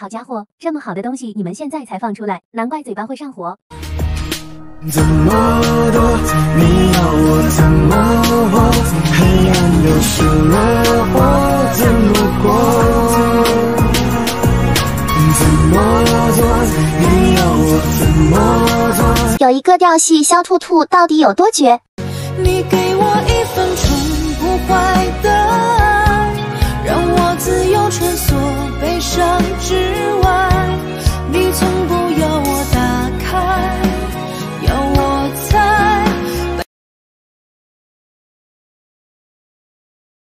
好家伙，这么好的东西你们现在才放出来，难怪嘴巴会上火。 这么多，你要我怎么活？黑暗又是热火，怎么过？怎么做？你要我怎么做？ 有一个调戏小兔兔到底有多绝？ 你给我一份从不坏的